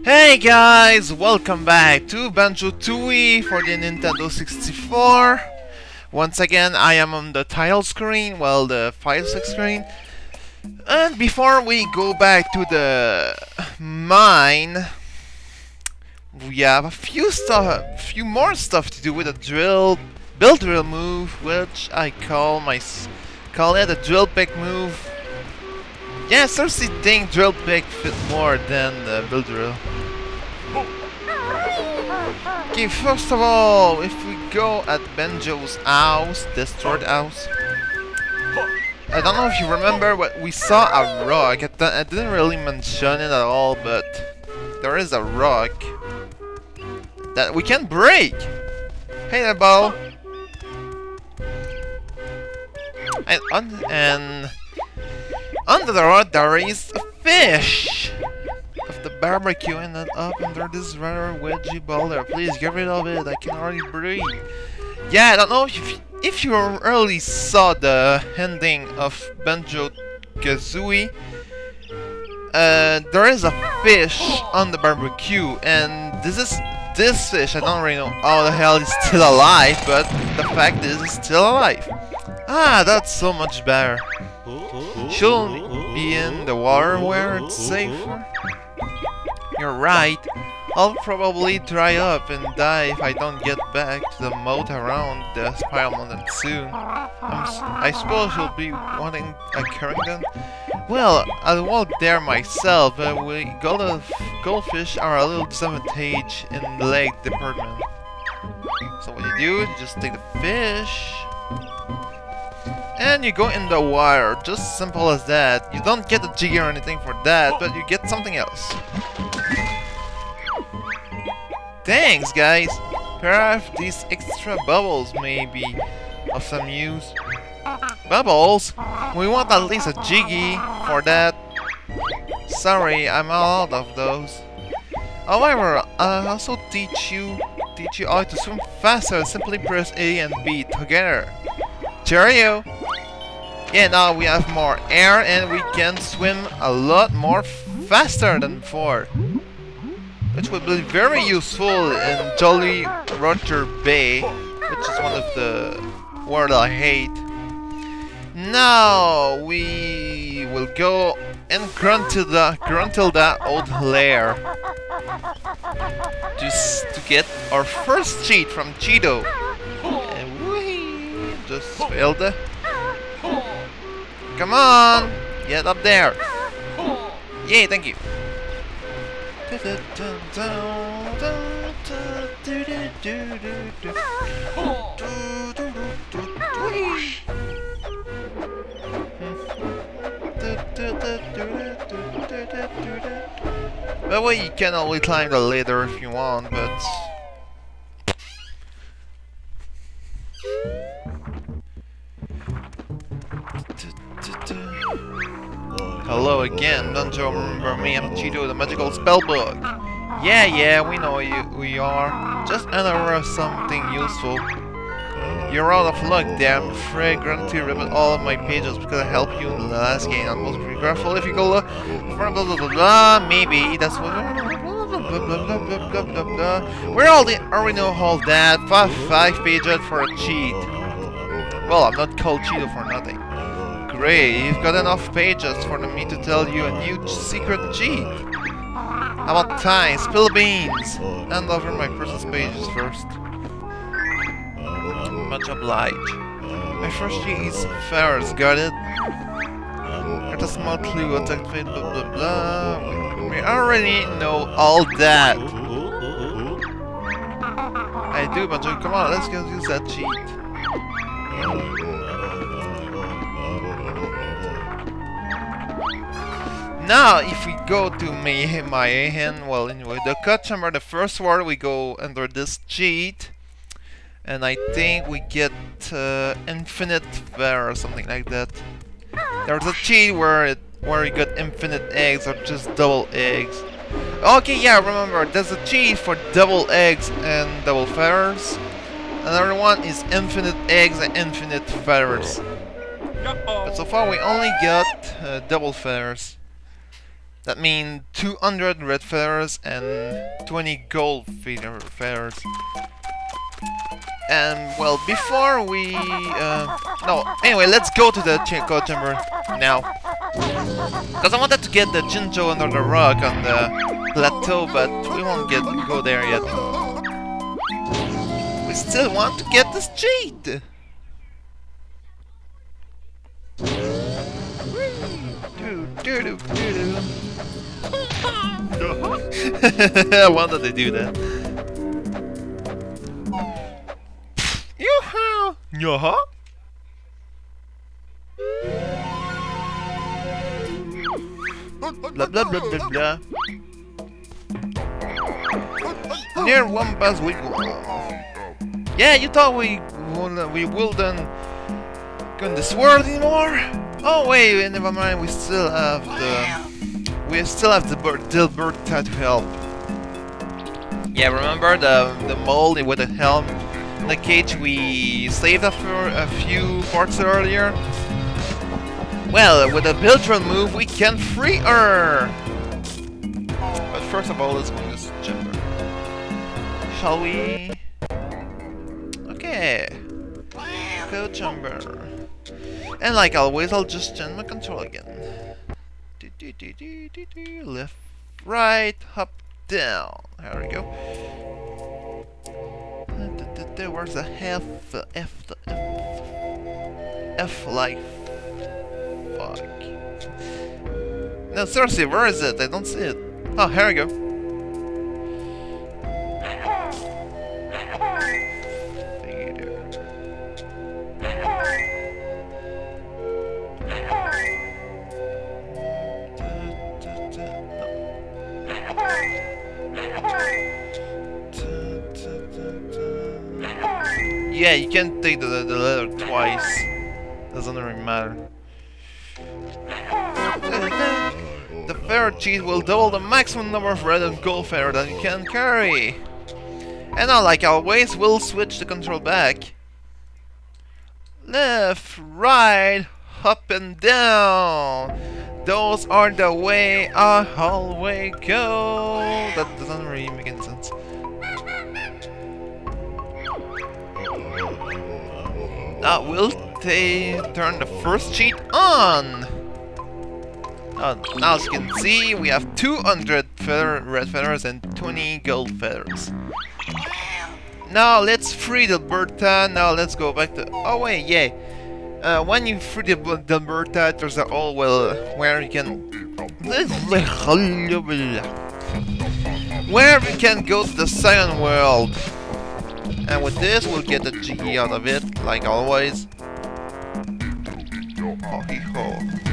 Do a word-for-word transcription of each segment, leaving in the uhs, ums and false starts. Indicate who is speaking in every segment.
Speaker 1: Hey guys, welcome back to Banjo-Tooie for the Nintendo sixty-four. Once again, I am on the title screen, well, the file six screen. And before we go back to the mine, we have a few stuff, few more stuff to do with a drill, build drill move, which I call my, call it a drill pick move. Yeah, seriously think drill pick fit more than the build drill. Okay, first of all, if we go at Banjo's house, destroyed house. I don't know if you remember, but we saw a rock. I, I didn't really mention it at all, but there is a rock that we can break. Hey there, ball. And on and under the rock there is a fish of the barbecue, and then up under this rather wedgy boulder. Please get rid of it. I can hardly breathe. Yeah, I don't know if if you early saw the ending of Banjo-Kazooie. Uh, there is a fish on the barbecue, and this is this fish. I don't really know how the hell is still alive, but the fact is, it's still alive. Ah, that's so much better. Shouldn't be in the water where it's safer. You're right. I'll probably dry up and die if I don't get back to the moat around the Spiral Mountain soon. I'm s I suppose you'll be wanting a Carrington? Well, I'll walk there myself, but we gold goldfish are a little disadvantage in the lake department. So what you do, you just take the fish and you go in the water, just simple as that. You don't get a jiggy or anything for that, but you get something else. Thanks, guys! Perhaps these extra bubbles may be of some use. Bubbles? We want at least a jiggy for that. Sorry, I'm out of those. However, I'll also teach you, teach you how to swim faster. Simply press A and B together. Cheerio! Yeah, now we have more air and we can swim a lot more faster than before, which would be very useful in Jolly Roger Bay, which is one of the words I hate. Now we will go and Gruntilda, Gruntilda old lair, just to get our first cheat from Cheeto. And we just failed it. Come on, get up there. Yay, thank you. By the way, you can always climb the ladder if you want, but hello again, don't you remember me? I'm Cheeto, the magical spellbook. Yeah, yeah, we know you, who you are. Just enter something useful. You're out of luck there. I'm afraid Grunty ripped all of my pages because I helped you in the last game. I'm most regretful if you go look for blah blah blah blah. Maybe that's what. Blah blah blah blah blah blah blah. We're all the already know all that. Five five pages for a cheat. Well, I'm not called Cheeto for nothing. Great, you've got enough pages for me to tell you a new secret cheat. How about time? Spill beans! Hand over my personal pages first. Much obliged. My first cheat is Ferris, got it? Get a small clue what to activate, blah blah blah. We already know all that. I do, but come on, let's go use that cheat. Now, if we go to my, my hand, well, anyway, the cut chamber, the first word, we go under this cheat, and I think we get uh, infinite there or something like that. There's a cheat where it where you got infinite eggs or just double eggs. Okay, yeah, remember, there's a cheat for double eggs and double feathers. Another one is infinite eggs and infinite feathers. But so far we only got uh, double feathers. That means two hundred red feathers and twenty gold feather feathers. And well, before we uh, no, anyway, let's go to the code chamber now, because I wanted to get the Jinjo under the rock on the plateau, but we won't get go there yet. We still want to get this cheat. Do do do do. Why did they do that? Yoo-hoo! Yo-huh? Blah blah blah blah blah. Near Wamba's wigwam. Yeah, you thought we will, we wouldn't go in this world anymore? Oh wait, never mind. We still have the we still have the Dilberta to help. Yeah, remember the the mole with the helm, the cage we saved after a few parts earlier? Well, with a Biltron move, we can free her! But first of all, let's go in this chamber. Shall we? Okay. Go chamber. And like always, I'll just change my control again. Do, do, do, do, do, do. Left, right, up, down. There we go. Where's the F? The F, the F. F like fuck. No, seriously, where is it? I don't see it. Oh, here we go. Yeah, you can take the, the letter twice. Doesn't really matter. The feather cheese will double the maximum number of red and gold feather that you can carry. And now, like always, we'll switch the control back. Left, right, up and down. Those are the way I always go. That doesn't really make any sense. Now we'll turn the first cheat on. Uh, now as you can see, we have two hundred feather, red feathers and twenty gold feathers. Now let's free the Dilberta. Now let's go back to. Oh wait, yeah. Uh, when you free the Dilberta, there's a hole well where you can. Where we can go to the Cyan world. And with this, we'll get a jiggy out of it, like always. Oh, hee ho.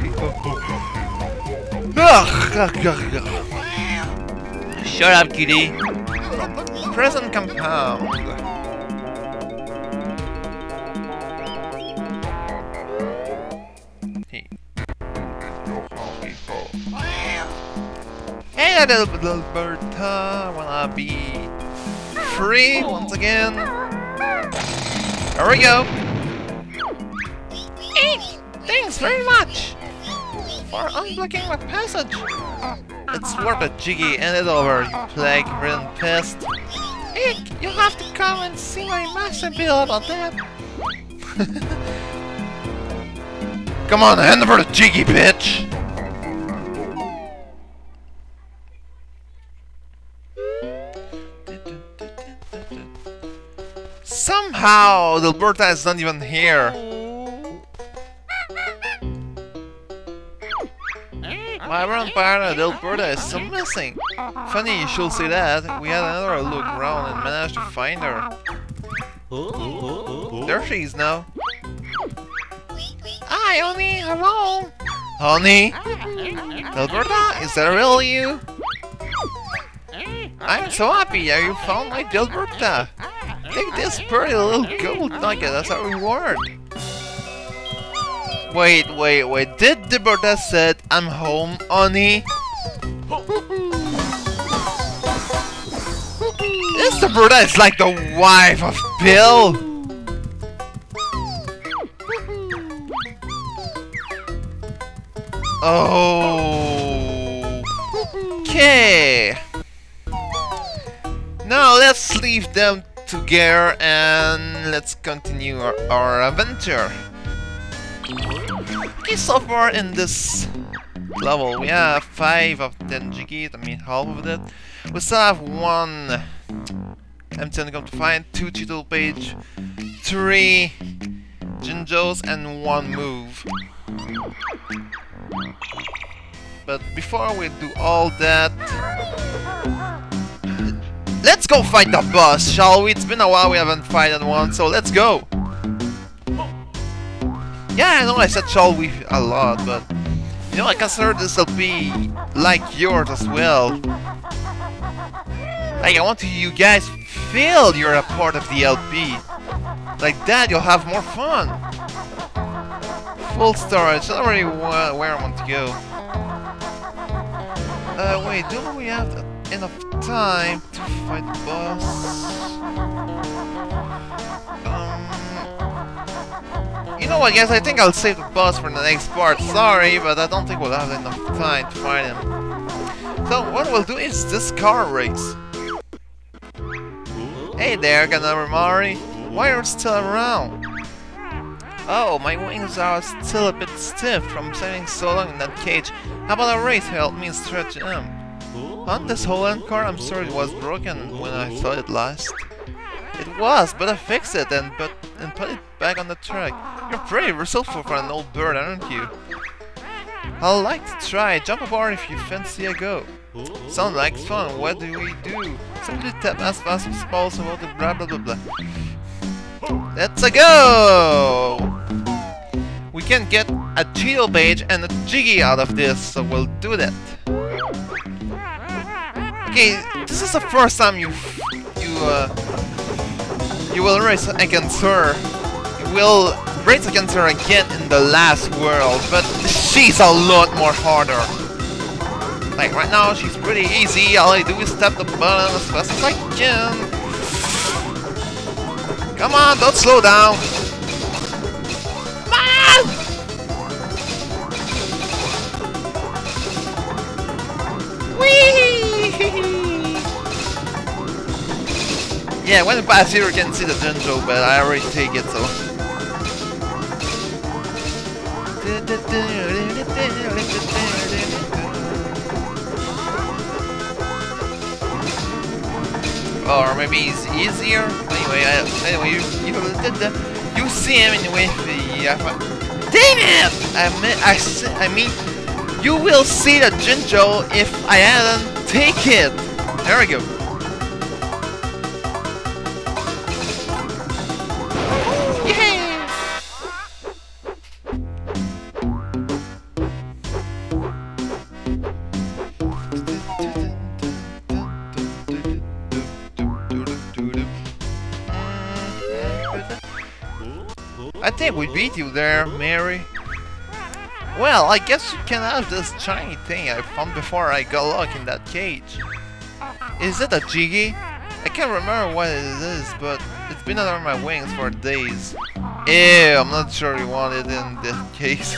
Speaker 1: Shut up, kitty. Present compound. Hey. Oh, hee ho. Hey, little Dilberta, wanna be free once again. There we go. Hey, thanks very much for unblocking my passage. It's worth a jiggy. Hand it over, you plague-ridden pest. Eek, you'll have to come and see my master bill about that. Come on, hand over the jiggy, bitch. Somehow, Dilberta is not even here. My brown partner, Dilberta, is still missing. Funny you should say that. We had another look around and managed to find her. There she is now. Hi, Honey. Hello. Honey? Dilberta, is that really you? I'm so happy that you found my Dilberta. Take this pretty little gold nugget as a reward. Wait, wait, wait. Did Dilberta said I'm home, honey? This Dilberta is like the wife of Bill. Oh. Okay. Now let's leave them together and let's continue our, our adventure. Okay, so far in this level we have five of ten jiggies, I mean half of it. We still have one empty income to find, two tutorial page, three Jinjos and one move. But before we do all that, let's go fight the boss, shall we? It's been a while we haven't fighted one, so let's go! Yeah, I know I said shall we a lot, but you know, I consider this will be like yours as well. Like, I want to, you guys feel you're a part of the L P. Like that, you'll have more fun. Full storage, I don't really want where I want to go. Uh, wait, do we have enough time to fight the boss? Um, you know what, guys? I think I'll save the boss for the next part. Sorry, but I don't think we'll have enough time to fight him. So what we'll do is this car race. Hey there, Ganamari. Why are you still around? Oh, my wings are still a bit stiff from sitting so long in that cage. How about a race? Help me stretch them. On this whole end car, I'm sorry it was broken when I saw it last. It was, but I fixed it and but and put it back on the track. You're pretty resourceful for an old bird, aren't you? I'd like to try. Jump aboard if you fancy a go. Sounds like fun. What do we do? Simply tap as fast as possible to blah blah blah blah. Let's a go! We can get a Cheeto page and a Jiggy out of this, so we'll do that. Okay, this is the first time you you uh you will race against her. You will race against her again in the last world, but she's a lot more harder. Like right now, she's pretty easy. All I do is tap the button as fast as I can. Come on, don't slow down. Come on! Whee! Yeah, when you pass here you can see the Jinjo, but I already take it, so... Or maybe it's easier. Anyway, I, anyway, you you, you see him anyway. The, uh, dang it! I mean, I, I mean, you will see the Jinjo if I hadn't take it. There we go. Yeah! I think we beat you there, Mary. Well, I guess you can have this shiny thing I found before I got locked in that cage. Is it a Jiggy? I can't remember what it is, but it's been under my wings for days. Ew, I'm not sure you want it in this case.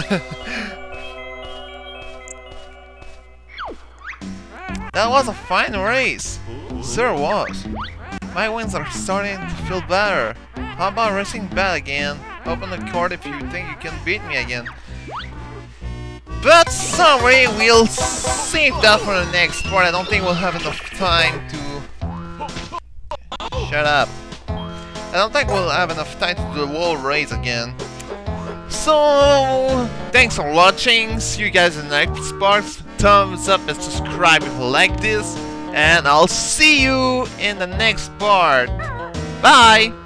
Speaker 1: That was a fine race. Sure was. My wings are starting to feel better. How about racing back again? Open the card if you think you can beat me again. But sorry, we'll save that for the next part. I don't think we'll have enough time to... Shut up. I don't think we'll have enough time to do the whole race again. So, thanks for watching. See you guys in the next part. Thumbs up and subscribe if you like this. And I'll see you in the next part. Bye!